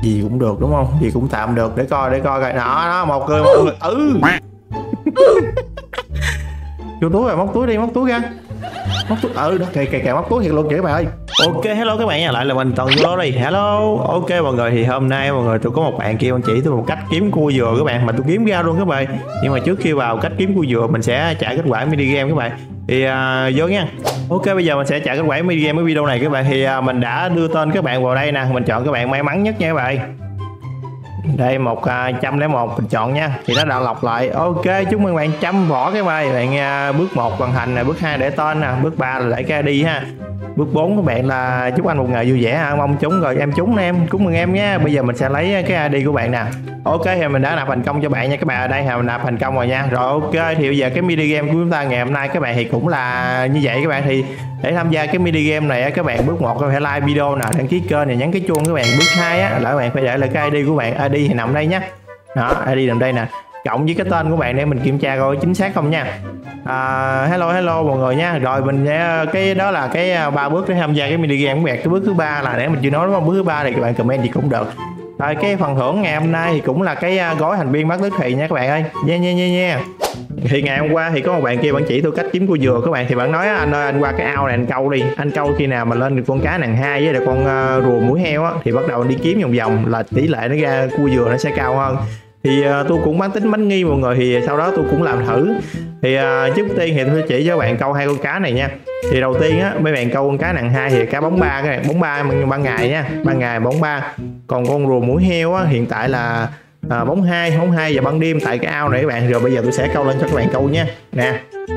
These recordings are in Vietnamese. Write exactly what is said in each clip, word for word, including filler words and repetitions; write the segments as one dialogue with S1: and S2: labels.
S1: Gì cũng được đúng không? Gì cũng tạm được. Để coi để coi coi. Đó đó, một người một người. Ừ. Vô túi rồi, móc túi đi, móc túi ra. Móc túi. Ừ đó, kìa kìa kìa, móc túi thiệt luôn kìa các bạn ơi. Ok, hello các bạn nha, lại là mình Tần vô đây. Hello. Ok mọi người, thì hôm nay mọi người tôi có một bạn kia bạn chỉ tôi một cách kiếm cua dừa các bạn, mà tôi kiếm ra luôn các bạn. Nhưng mà trước khi vào cách kiếm cua dừa mình sẽ trả kết quả mini game các bạn. Thì uh, vô nha. Ok, bây giờ mình sẽ trả kết quả mini game cái video này các bạn. Thì uh, mình đã đưa tên các bạn vào đây nè, mình chọn các bạn may mắn nhất nha các bạn. Đây một trăm lẻ một mình chọn nha, thì nó đã lọc lại. Ok, chúc mừng bạn trăm vỏ các bạn. Bạn uh, bước một hoàn thành nè, bước hai để tên nè, bước ba là để cái i đê ha. Bước bốn các bạn là chúc anh một ngày vui vẻ ha, mong chúng rồi em trúng em, chúc mừng em nhé. Bây giờ mình sẽ lấy cái i đê của bạn nè. Ok, thì mình đã nạp thành công cho bạn nha các bạn. Ở đây thì mình nạp thành công rồi nha. Rồi ok, thì bây giờ cái mini game của chúng ta ngày hôm nay các bạn thì cũng là như vậy các bạn. Thì để tham gia cái mini game này các bạn, bước một phải like video nè, đăng ký kênh này, nhấn cái chuông các bạn. Bước hai á là các bạn phải để lại cái i đê của bạn. i đê thì nằm đây nhá. Đó, i đê nằm đây nè, cộng với cái tên của bạn để mình kiểm tra coi chính xác không nha. À, hello hello mọi người nha. Rồi mình sẽ cái đó là cái ba bước để tham gia cái mini game của bạn. Cái bước thứ ba là để mình chưa nói đúng không? Bước thứ ba thì các bạn comment gì cũng được. Rồi cái phần thưởng ngày hôm nay thì cũng là cái gói thành viên bắt tức thì nha các bạn ơi. Nha nha nha nha. Thì ngày hôm qua thì có một bạn kia bạn chỉ tôi cách kiếm cua dừa các bạn. Thì bạn nói anh ơi anh qua cái ao này anh câu đi. Anh câu khi nào mà lên được con cá nàng hai với lại con uh, rùa mũi heo á thì bắt đầu đi kiếm vòng vòng là tỷ lệ nó ra cua dừa nó sẽ cao hơn. Thì uh, tôi cũng bán tính bánh nghi mọi người, thì sau đó tôi cũng làm thử. Thì uh, trước tiên thì tôi sẽ chỉ cho bạn câu hai con cá này nha. Thì đầu tiên á mấy bạn câu con cá nặng hai thì cá bóng ba các bạn, bóng ba ban ngày nha, ban ngày bóng ba. Còn con rùa mũi heo á hiện tại là à, bóng hai, bóng hai và ban đêm tại cái ao này các bạn. Rồi bây giờ tôi sẽ câu lên cho các bạn câu nha. Nè.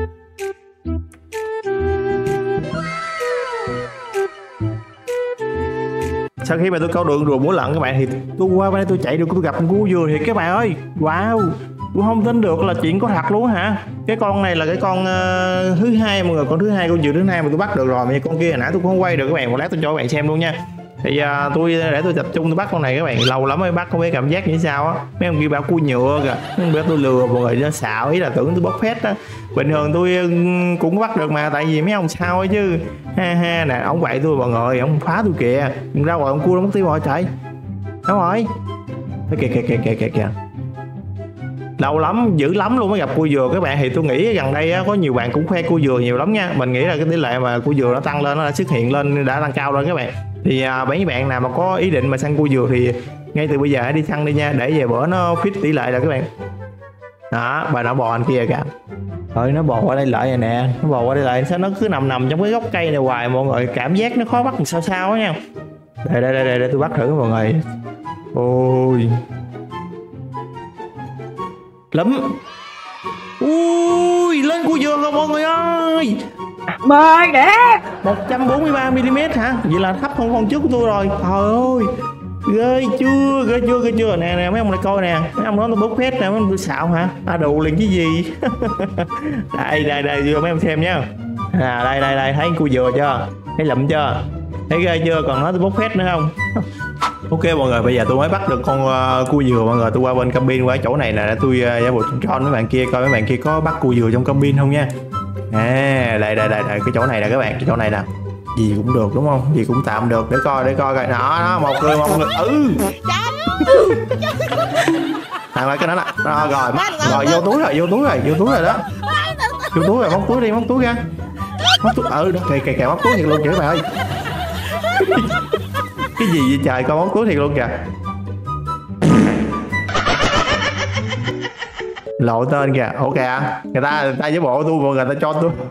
S1: Sau khi mà tôi câu được rùa mũi lợn các bạn thì tôi qua bên đây tôi chạy được tôi gặp con cua dừa thì các bạn ơi. Wow, tôi không tin được là chuyện có thật luôn hả. Cái con này là cái con uh, thứ hai mọi người, con thứ hai con dừa thứ hai mà tôi bắt được rồi. Mà con kia hồi nãy tôi cũng không quay được các bạn, một lát tôi cho các bạn xem luôn nha. Thì uh, tôi để tôi tập trung tôi bắt con này các bạn, lâu lắm mới bắt, không biết cảm giác như sao á. Mấy ông kia bảo cua nhựa kìa, không biết tôi lừa mọi người nó xạo, ý là tưởng tôi bóc phét á. Bình thường tôi cũng bắt được mà, tại vì mấy ông sao ấy chứ. Ha ha nè, ông vậy tôi mọi người, ông phá tôi kìa. Ra rồi ông cua nó mất tiêu rồi trời. Đâu rồi? Kìa kìa kìa kìa kìa kìa. Lâu lắm, dữ lắm luôn mới gặp cua dừa các bạn. Thì tôi nghĩ gần đây á, có nhiều bạn cũng khoe cua dừa nhiều lắm nha. Mình nghĩ là cái tỷ lệ mà cua dừa nó tăng lên, nó đã xuất hiện lên, đã tăng cao lên các bạn. Thì à, mấy bạn nào mà có ý định mà săn cua dừa thì ngay từ bây giờ hãy đi săn đi nha, để về bữa nó fit tỷ lệ rồi các bạn. Đó, bà nó bò anh kia kìa. Thôi nó bò qua đây lại rồi nè, nó bò qua đây lại, sao nó cứ nằm nằm trong cái gốc cây này hoài mọi người, cảm giác nó khó bắt sao sao á nha. Đây đây đây đây, để tôi bắt thử mọi người. Ôi. Lắm. Ui, lên cua dừa rồi mọi người ơi.
S2: Mời đẹp
S1: một trăm bốn mươi ba mi li mét hả? Vậy là thấp hơn con trước của tôi rồi. Trời ơi, ghê chưa, ghê chưa, ghê chưa. Nè nè mấy ông lại coi nè, mấy ông nói tôi bốc phét nè, mấy ông tôi xạo hả? À đủ liền cái gì. Đây đây đây, vô mấy ông xem nhá. À đây đây đây, thấy cua dừa chưa, thấy lụm chưa, thấy ghê chưa, còn nói tôi bốc phét nữa không. Ok mọi người, bây giờ tôi mới bắt được con uh, cua dừa mọi người. Tôi qua bên cabin qua chỗ này nè, để tôi uh, giả bộ tròn mấy bạn kia coi mấy bạn kia có bắt cua dừa trong cabin không nha. À, đây đây đây đây, cái chỗ này nè các bạn, cái chỗ này nè. Gì cũng được đúng không? Gì cũng tạm được, để coi để coi coi. Đó đó, một người một người. Ừ. Thằng ơi cái đó nè. Đó, rồi rồi vô túi rồi, vô túi rồi, vô túi rồi đó. Vô túi rồi, móc túi đi, móc túi ra. Móc túi. Ừ đó, kìa kìa kìa, móc túi thiệt luôn kìa các bạn ơi. Cái gì vậy trời, con móc túi thiệt luôn kìa. Lộ tên kìa. Ok à, người ta người ta với bộ tôi, người ta cho tôi.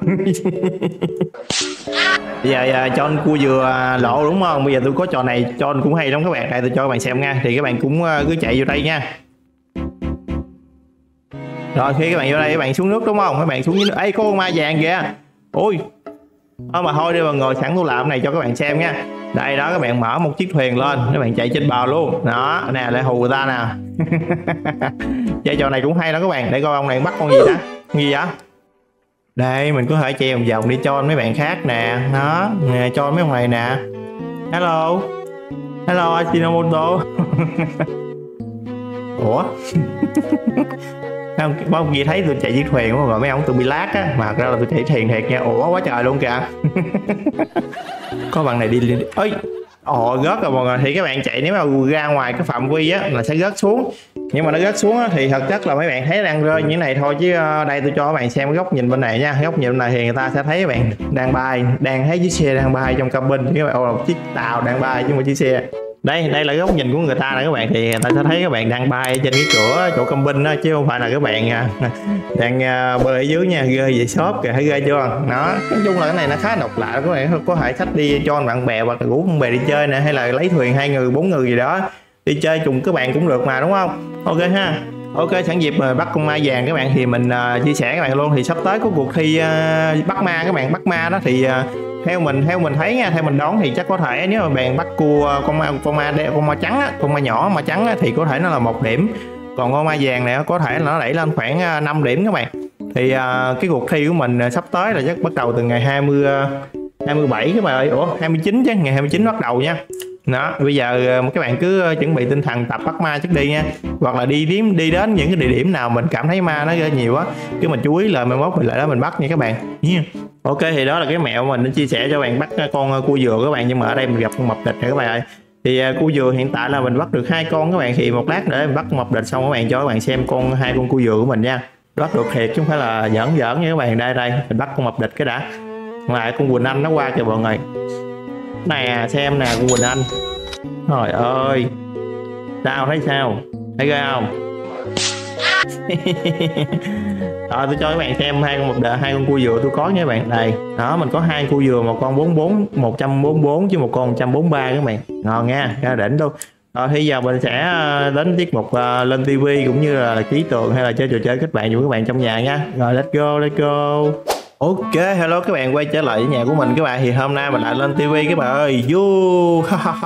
S1: Bây giờ, giờ cho anh cua dừa lộ đúng không? Bây giờ tôi có trò này cho anh cũng hay lắm các bạn. Đây tôi cho các bạn xem nha. Thì các bạn cũng cứ chạy vô đây nha. Rồi khi các bạn vô đây các bạn xuống nước đúng không? Các bạn xuống dưới nước. Ê có con ma vàng kìa. Ôi. Thôi mà thôi đi mà ngồi sẵn tôi làm cái này cho các bạn xem nha. Đây đó, các bạn mở một chiếc thuyền lên, các bạn chạy trên bờ luôn. Đó, nè lại hù người ta nè. Chơi trò này cũng hay lắm các bạn. Để coi ông này bắt con gì đó. Gì vậy? Đây mình có thể chạy vòng vòng đi cho mấy bạn khác nè. Đó, nè cho mấy ông này nè. Hello. Hello Ajinomoto. Ủa? Không, không gì thấy tôi chạy chiếc thuyền mà rồi mấy ông tôi bị lát á, mà ra là tôi chạy thuyền thiệt nha. Ủa quá trời luôn kìa. Có bạn này đi lên. Ơi, Ồ, rớt rồi mọi người. Thì các bạn chạy nếu mà ra ngoài cái phạm vi á là sẽ rớt xuống, nhưng mà nó rớt xuống á, thì thật chất là mấy bạn thấy đang rơi như thế này thôi, chứ đây tôi cho các bạn xem cái góc nhìn bên này nha. Góc nhìn bên này thì người ta sẽ thấy các bạn đang bay, đang thấy chiếc xe đang bay trong cabin, các bạn, một chiếc tàu đang bay chứ một chiếc xe. Đây đây là góc nhìn của người ta nè các bạn, thì người ta sẽ thấy các bạn đang bay trên cái cửa chỗ cabin đó, chứ không phải là các bạn đang bơi ở dưới nha. Ghê vậy shop kìa, thấy ghê chưa đó. Nói chung là cái này nó khá độc lạ, các bạn có thể xách đi cho bạn bè hoặc là rủ bạn bè đi chơi nè, hay là lấy thuyền hai người bốn người gì đó đi chơi cùng các bạn cũng được mà, đúng không? Ok ha. Ok, sẵn dịp mà bắt con ma vàng các bạn thì mình uh, chia sẻ các bạn luôn, thì sắp tới có cuộc thi uh, bắt ma các bạn. Bắt ma đó thì uh, theo mình theo mình thấy nha, theo mình đoán thì chắc có thể nếu mà bạn bắt cua con ma con ma con ma trắng á, con ma nhỏ ma trắng á, thì có thể nó là một điểm, còn con ma vàng này có thể nó đẩy lên khoảng năm điểm các bạn. Thì uh, cái cuộc thi của mình uh, sắp tới là chắc bắt đầu từ ngày hai mươi, hai mươi bảy các bạn ơi. Ủa hai mươi chín chứ, ngày hai mươi chín bắt đầu nha. Đó, bây giờ các bạn cứ chuẩn bị tinh thần tập bắt ma trước đi nha, hoặc là đi điểm đi đến những cái địa điểm nào mình cảm thấy ma nó nhiều quá, cứ mình chú ý lời mai mốt mình lại đó mình bắt nha các bạn. Yeah. Ok, thì đó là cái mẹo mình đã chia sẻ cho bạn bắt con cua dừa các bạn, nhưng mà ở đây mình gặp con mập địch này các bạn ơi. Thì cua dừa hiện tại là mình bắt được hai con các bạn, thì một lát nữa mình bắt con mập địch xong các bạn cho các bạn xem con hai con cua dừa của mình nha. Bắt được thiệt chứ không phải là giỡn giỡn nha các bạn. Đây đây mình bắt con mập địch cái đã, lại con Quỳnh Anh nó qua kìa mọi người. Nè xem nè con Quỳnh Anh, trời ơi sao thấy sao, thấy ghê không? Rồi tôi cho các bạn xem hai con một đợt hai con cua dừa tôi có nha các bạn. Đây đó, mình có hai cua dừa, một con bốn mươi bốn một trăm bốn mươi bốn chứ một con một trăm bốn mươi ba các bạn, ngon nha, ra đỉnh luôn. Rồi thì giờ mình sẽ đến tiết mục uh, lên tivi cũng như là ký tường hay là chơi trò chơi kết bạn với các bạn trong nhà nha. Rồi let's go let's go. Ok, hello các bạn, quay trở lại với nhà của mình các bạn. Thì hôm nay mình lại lên tivi các bạn ơi. Vui.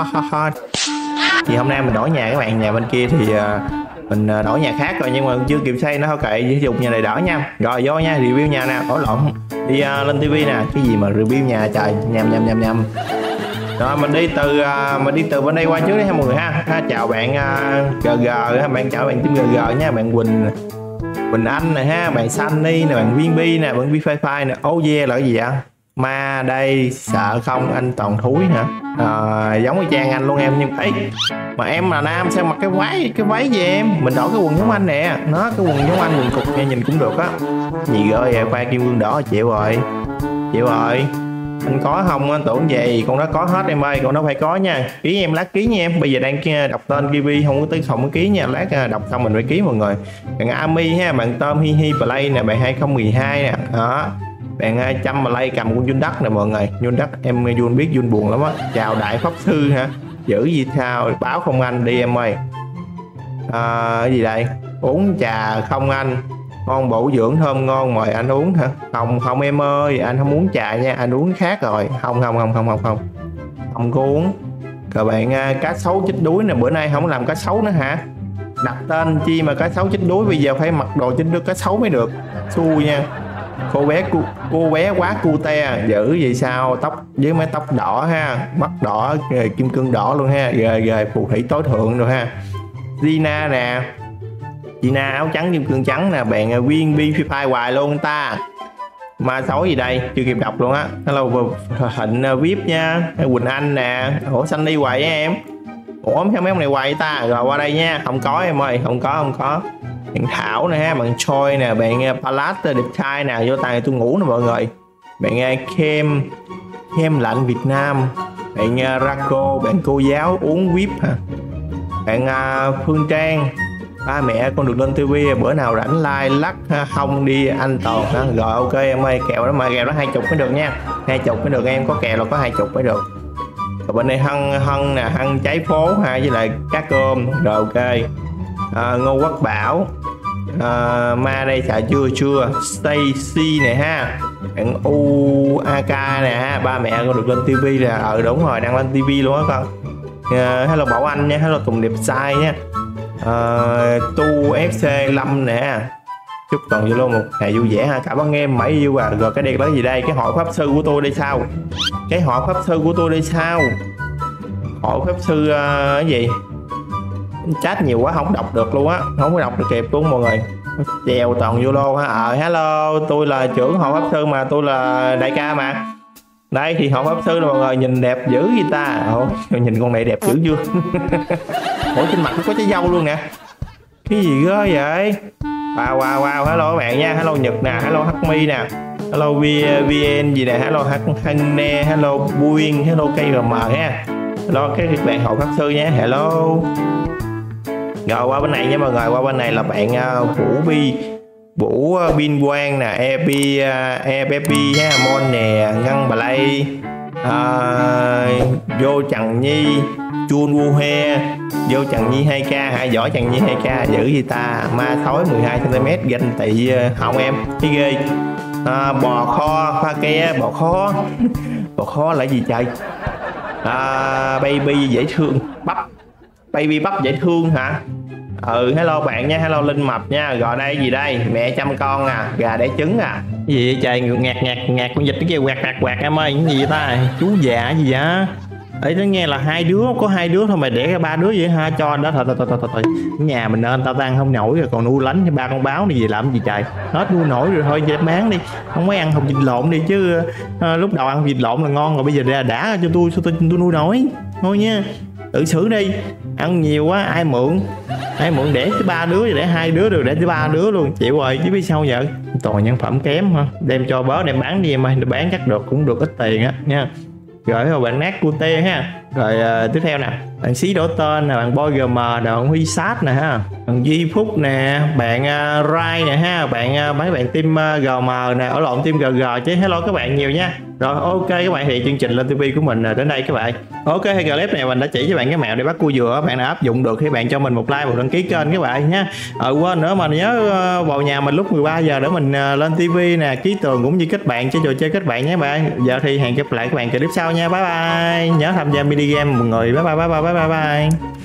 S1: Thì hôm nay mình đổi nhà các bạn, nhà bên kia thì uh, mình đổi nhà khác rồi nhưng mà chưa kịp xây nó, thôi kệ, sử dụng nhà này đỡ nha. Rồi vô nha, review nhà nè, đổi lộn đi uh, lên tivi nè, cái gì mà review nhà trời, nhầm nhầm nhầm nhầm. Rồi mình đi từ uh, mình đi từ bên đây qua trước đi ha mọi người ha. ha chào bạn uh, gờ gờ ha, bạn chào bạn chim gờ gờ nha, bạn Quỳnh Quỳnh Anh nè ha, bạn Sunny nè, bạn Viên Bi nè, bạn Vi Phai Phai nè. Oh yeah là cái gì vậy? Ma đây, sợ không anh toàn thúi hả? À, giống y chang anh luôn em, nhưng ấy mà em là nam sao mặc cái váy cái váy gì em? Mình đổi cái quần giống anh nè, nó cái quần giống anh, quần cục nghe nhìn cũng được á. Gì gơi vậy, khoai kim cương đỏ chịu rồi, chịu rồi. Anh có không, anh tưởng gì, con đó có hết em ơi, con đó phải có nha. Ký em lát ký nha em, bây giờ đang đọc tên Kiwi không có tới không có ký nha, lát đọc xong mình phải ký mọi người. Bạn Ami ha, bạn Tôm Hi Hi Play nè, bạn hai không một hai nè, đó. Bạn hai trăm Play cầm con Jun Đắc nè mọi người, Jun Đắc em Jun biết Jun buồn lắm á. Chào đại pháp sư hả, giữ gì sao, báo không anh đi em ơi. À, cái gì đây, uống trà không anh, con bổ dưỡng thơm ngon mời anh uống hả? Không không em ơi, anh không uống trà nha, anh uống khác rồi. Không không không không không không không có uống. Rồi bạn uh, cá sấu chết đuối nè, bữa nay không làm cá sấu nữa hả? Đặt tên chi mà cá sấu chết đuối, bây giờ phải mặc đồ chết đuối cá sấu mới được, xui nha. Cô bé cô, cô bé quá cute, dữ vậy sao, tóc với mái tóc đỏ ha, mắt đỏ, kim cương đỏ luôn ha, ghê ghê, phù thủy tối thượng rồi ha. Gina nè, Gina áo trắng kim cương trắng nè, bạn Viên Bi Phi Phai hoài luôn ta. Ma xấu gì đây, chưa kịp đọc luôn á. Hello Hạnh vê i pê nha, Quỳnh Anh nè, ủa xanh đi hoài với em. Ủa mấy ông này hoài ta, rồi qua đây nha, không có em ơi, không có không có. Bạn Thảo nè ha, bạn Choi nè, bạn Palat đẹp trai nè, vô tay tôi ngủ nè mọi người. Bạn Kem Kem lạnh Việt Nam, bạn Raco, bạn cô giáo uống whip hả. Bạn Phương Trang, ba mẹ con được lên tivi, bữa nào rảnh like lắc không đi anh Toàn hả. Rồi ok em ơi, kèo đó mà kèo đó hai chục mới được nha, hai chục mới được em, có kèo là có hai chục mới được. Rồi bên đây hân hân nè, hân trái phố ha, với lại cá cơm. Rồi ok. À, Ngô Quốc Bảo, à, ma đây xài chưa chưa. Stacy nè ha, bạn u a ca nè ha, ba mẹ con được lên tivi là ờ đúng rồi, đang lên tivi luôn á con. Uh, hello Bảo Anh nha, hello Tùng Điệp Sai nha. Uh, tu ép xê Lâm nè, chúc toàn vô luôn một ngày vui vẻ ha, cảm ơn em mãi yêu à. Rồi cái đẹp đó gì đây, cái hội pháp sư của tôi đây sao, cái hội pháp sư của tôi đây sao, hội pháp sư uh, cái gì, chat nhiều quá không đọc được luôn á, không có đọc được kịp luôn mọi người. Chèo toàn vô lô ha. Ờ hello, tôi là trưởng hội pháp sư mà, tôi là đại ca mà. Đây thì hộp pháp sư là mọi người, nhìn đẹp dữ vậy ta. Ồ, nhìn con này đẹp dữ chưa? Ủa trên mặt nó có trái dâu luôn nè. Cái gì đó vậy? Wow wow wow, hello các bạn nha, hello Nhật nè, hello Hmi nè, hello vn gì nè, hello Hanne, hello Buin, hello ca rờ em ha. Hello các bạn hộp pháp sư nhé, hello. Rồi qua bên này nha mọi người, qua bên này là bạn uh, Vũ Bi, Vũ uh, Bin Quang nè, Epi uh, Epepi ha, Mon nè, Ngân Play, uh, Vô Trần Nhi, Chun Wu He, Vô Trần Nhi hai k, Hải Võ Trần Nhi hai k, dữ gì ta, Ma Thối mười hai xăng ti mét, ganh tị uh, họng em, cái ghê. À, bò kho, pha ke, bò kho. Bò kho là gì trời? À, baby dễ thương, bắp. Baby bắp dễ thương hả? Ừ, hello bạn nha, hello Linh Mập nha. Rồi đây gì đây? Mẹ chăm con à, gà đẻ trứng à. Cái gì vậy trời, ngạt ngạt ngạt con vịt cái kia quạt quạt quạt em ơi, cái gì vậy ta? Chú già gì vậy? Ấy nó nghe là hai đứa, có hai đứa thôi mà để ra ba đứa vậy ha, cho đó thôi thôi thôi thôi thôi. Nhà mình nên tao tan không nổi rồi còn nuôi lánh ba con báo này gì làm gì trời. Hết nuôi nổi rồi thôi về bán đi. Không mấy ăn hồng vịt lộn đi chứ à, lúc đầu ăn vịt lộn là ngon rồi bây giờ ra đã cho tôi cho tôi, tôi nuôi nổi. Thôi nha. Tự xử đi. Ăn nhiều quá ai mượn. Ai mượn để tới ba đứa rồi để hai đứa rồi để tới ba đứa luôn. Chịu rồi chứ biết sao vậy. Toàn nhân phẩm kém ha. Đem cho bớ đem bán đi em ơi, bán chắc được cũng được ít tiền á nha. Rồi rồi bạn nát cute ha. Rồi uh, tiếp theo nè, bạn xí đổ tên nè, bạn boy gm nè, bạn huy sát nè ha, bạn Di Phúc nè, bạn uh, Rai nè ha, bạn uh, mấy bạn team uh, gm nè, ở lộn team gg chứ. Hello các bạn nhiều nha. Rồi ok các bạn, thì chương trình lên tivi của mình đến đây các bạn. Ok hay clip này mình đã chỉ cho bạn cái mẹo để bắt cua dừa, bạn nào áp dụng được thì bạn cho mình một like, một đăng ký kênh các bạn nha. Ờ quên nữa mà nhớ uh, vào nhà mình lúc mười ba giờ để mình uh, lên tivi nè, ký tường cũng như kết bạn chơi trò chơi kết bạn nhé bạn. Giờ thì hẹn gặp lại các bạn clip sau nha. Bye bye. Nhớ tham gia mini game mọi người. Bye bye bye bye bye bye bye.